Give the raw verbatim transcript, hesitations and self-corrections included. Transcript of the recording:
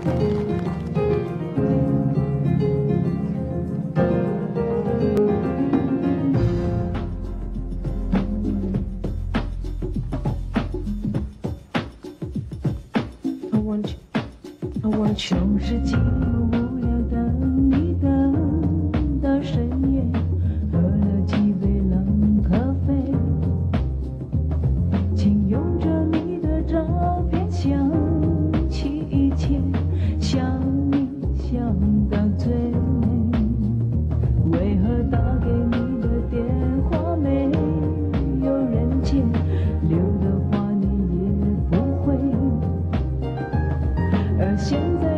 就是寂寞无聊等你等到深夜，喝了几杯冷咖啡，请用着你的照片想起一切，想你想到最美。为何打给你的电话没有人接，留的话你也不回，而现在